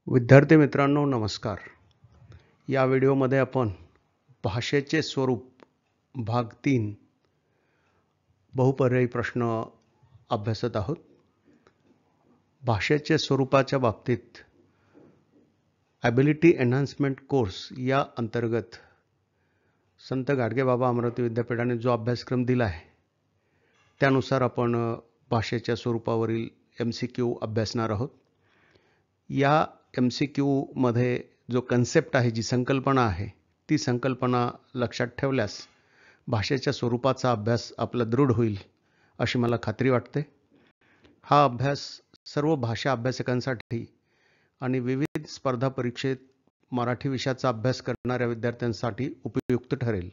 विद्यार्थी मित्रांनो नमस्कार. या व्हिडिओमध्ये आपण भाषेचे स्वरूप भाग 3 बहुपर्यायी प्रश्न अभ्यासत आहोत. भाषेच्या स्वरूपाच्या बाबतीत ॲबिलिटी एन्हान्समेंट कोर्स या अंतर्गत संत गाडगेबाबा अमरावती विद्यापीठाने जो अभ्यासक्रम दिला आहे त्यानुसार आपण भाषेच्या स्वरूपावरील MCQ अभ्यासणार आहोत. या MCQ मध्ये जो कन्सेप्ट आहे, जी संकल्पना आहे, ती संकल्पना लक्षात ठेवल्यास भाषेच्या स्वरूपाचा अभ्यास आपला दृढ होईल अशी मला खात्री वाटते. हा अभ्यास सर्व भाषा अभ्यासकांसाठी आणि विविध स्पर्धा परीक्षेत मराठी विषयाचा अभ्यास करणाऱ्या विद्यार्थ्यांसाठी उपयुक्त ठरेल.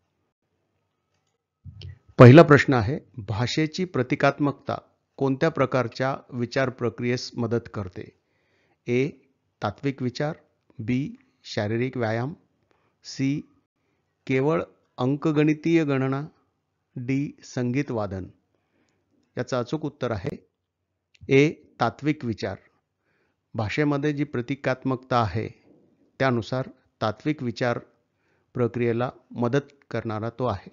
पहिला प्रश्न आहे, भाषेची प्रतिकात्मकता कोणत्या प्रकारच्या विचार प्रक्रियेस मदत करते? A. तात्विक विचार, B. शारीरिक व्यायाम, C. केवळ अंकगणितीय गणना, D. संगीत वादन. याचं अचूक उत्तर आहे A. तात्विक विचार. भाषेमध्ये जी प्रतिकात्मकता आहे त्यानुसार तात्विक विचार प्रक्रियेला मदत करणारा तो आहे.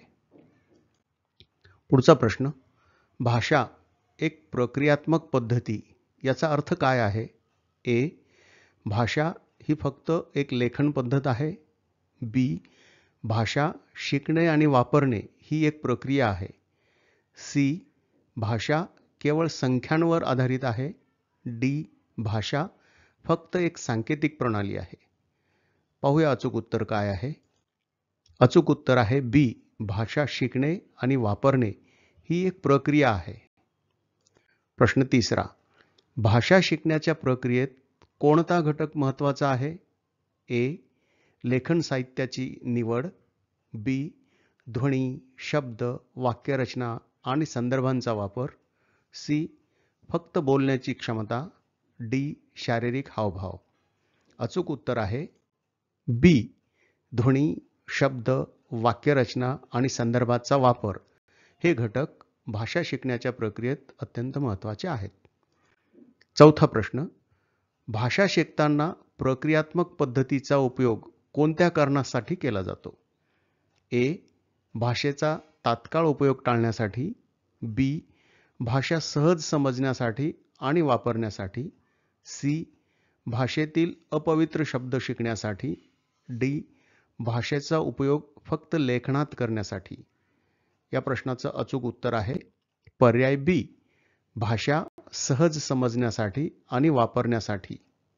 पुढचा प्रश्न, भाषा एक प्रक्रियात्मक पद्धती याचा अर्थ काय आहे? A. भाषा ही फक्त एक लेखन पद्धत आहे. B. भाषा शिकणे आणि वापरणे ही एक प्रक्रिया आहे. C. भाषा केवळ संख्यांवर आधारित आहे. D. भाषा फक्त एक सांकेतिक प्रणाली आहे. पाहूया अचूक उत्तर काय आहे. अचूक उत्तर आहे B. भाषा शिकणे आणि वापरणे ही एक प्रक्रिया आहे. प्रश्न तिसरा, भाषा शिकण्याच्या प्रक्रियेत कोणता घटक महत्त्वाचा आहे? A. लेखन साहित्याची निवड, B. ध्वनी, शब्द, वाक्यरचना आणि संदर्भांचा वापर, C. फक्त बोलण्याची क्षमता, D. शारीरिक हावभाव. अचूक उत्तर आहे B. ध्वनी, शब्द, वाक्यरचना आणि संदर्भाचा वापर हे घटक भाषा शिकण्याच्या प्रक्रियेत अत्यंत महत्त्वाचे आहेत. चौथा प्रश्न, भाषा शिकताना प्रक्रियात्मक पद्धतीचा उपयोग कोणत्या कारणासाठी केला जातो? A. भाषेचा तात्काळ उपयोग टाळण्यासाठी, B. भाषा सहज समजण्यासाठी आणि वापरण्यासाठी, C. भाषेतील अपवित्र शब्द शिकण्यासाठी, D. भाषेचा उपयोग फक्त लेखनात करण्यासाठी. या प्रश्नाचं अचूक उत्तर आहे पर्याय B. भाषा सहज समजण्यासाठी आणि वापरण्यासाठी.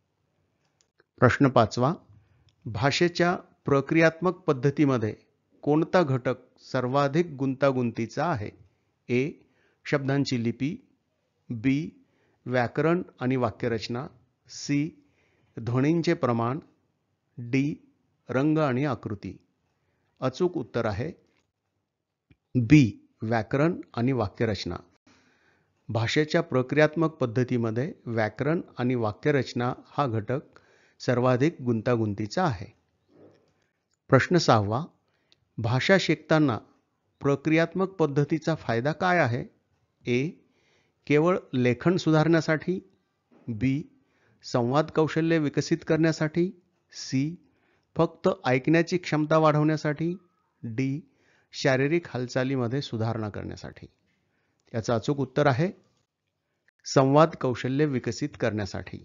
प्रश्न पाचवा, भाषेच्या प्रक्रियात्मक पद्धतीमध्ये कोणता घटक सर्वाधिक गुंतागुंतीचा आहे? A. शब्दांची लिपी, B. व्याकरण आणि वाक्यरचना, C. ध्वनींचे प्रमाण, D. रंग आणि आकृती. अचूक उत्तर आहे B. व्याकरण आणि वाक्यरचना. भाषेच्या प्रक्रियात्मक पद्धतीमध्ये व्याकरण आणि वाक्यरचना हा घटक सर्वाधिक गुंतागुंतीचा आहे. प्रश्न सहावा, भाषा शिकताना प्रक्रियात्मक पद्धतीचा फायदा काय आहे? A. केवळ लेखन सुधारण्यासाठी, B. संवाद कौशल्य विकसित करण्यासाठी, C. फक्त ऐकण्याची क्षमता वाढवण्यासाठी, D. शारीरिक हालचालीमध्ये सुधारणा करण्यासाठी. याचं अचूक उत्तर आहे संवाद कौशल्य विकसित करण्यासाठी.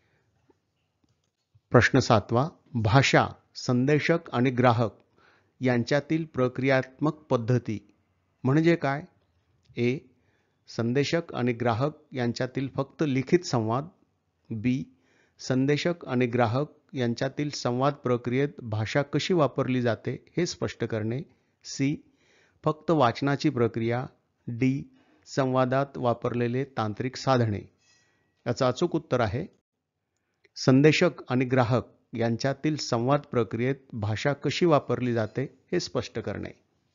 प्रश्न सातवा, भाषा, संदेशक आणि ग्राहक यांच्यातील प्रक्रियात्मक पद्धती म्हणजे काय? A. संदेशक आणि ग्राहक यांच्यातील फक्त लिखित संवाद, B. संदेशक आणि ग्राहक यांच्यातील संवाद प्रक्रियेत भाषा कशी वापरली जाते हे स्पष्ट करणे, C. फक्त वाचनाची प्रक्रिया, D. संवादात वापरलेले तांत्रिक साधने. याचं अचूक उत्तर आहे संदेशक आणि ग्राहक यांच्यातील संवाद प्रक्रियेत भाषा कशी वापरली जाते हे स्पष्ट करणे.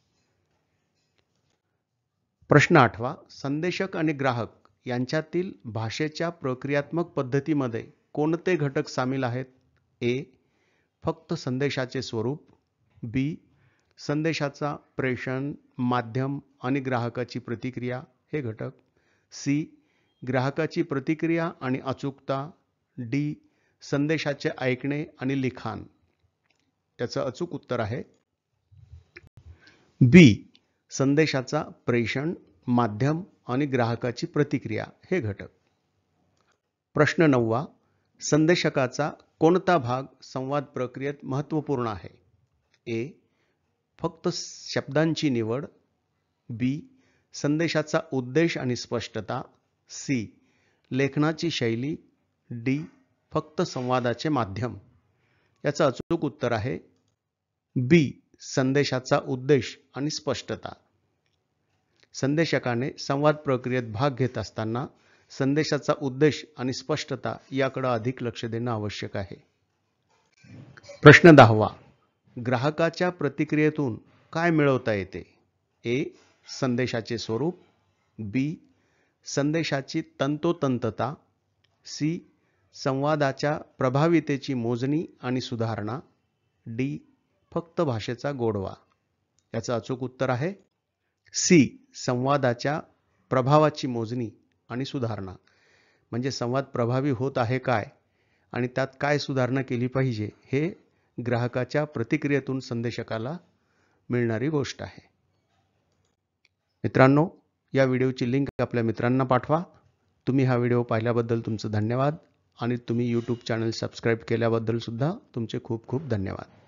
प्रश्न आठवा, संदेशक आणि ग्राहक यांच्यातील भाषेच्या प्रक्रियात्मक पद्धतीमध्ये कोणते घटक सामील आहेत? A. फक्त संदेशाचे स्वरूप, B. संदेशाचा प्रेषण, माध्यम आणि ग्राहकाची प्रतिक्रिया हे घटक, C. ग्राहकाची प्रतिक्रिया आणि अचूकता, D. संदेशाचे ऐकणे आणि लिखाण. याचं अचूक उत्तर आहे बी. संदेशाचा प्रेषण, माध्यम आणि ग्राहकाची प्रतिक्रिया हे घटक. प्रश्न 9. संदेशकाचा कोणता भाग संवाद प्रक्रियेत महत्त्वपूर्ण आहे? ए. फक्त शब्दांची निवड. बी. संदेशाचा उद्देश आणि स्पष्टता. सी. लेखनाची शैली. डी. फक्त संवादाचे माध्यम. याचं अचूक उत्तर आहे बी. संदेशाचा उद्देश आणि स्पष्टता. संदेशकाने संवाद प्रक्रियेत भाग घेत असताना संदेशाचा उद्देश आणि स्पष्टता याकडे अधिक लक्ष देणं आवश्यक आहे. प्रश्न 10. ग्राहकाच्या प्रतिक्रियेतून काय मिळवता येते? ए. संदेशाचे स्वरूप. बी. संदेशाची तंतोतंतता. सी. संवादाच्या प्रभावीतेची मोजणी आणि सुधारणा. डी. फक्त भाषेचा गोडवा. याचं अचूक उत्तर आहे सी. संवादाच्या प्रभावाची मोजणी आणि सुधारणा. म्हणजे संवाद प्रभावी होत आहे काय आणि त्यात काय सुधारणा केली पाहिजे हे ग्राहकाच्या प्रतिक्रियेतून संदेशकाला मिळणारी गोष्ट आहे. मित्रांनो, या व्हिडिओची लिंक आपल्या मित्रांना पाठवा. तुम्ही हा व्हिडिओ पाहिल्याबद्दल तुमचं धन्यवाद आणि तुम्ही YouTube चॅनल सबस्क्राईब केल्याबद्दल सुद्धा तुमचे खूप खूप धन्यवाद.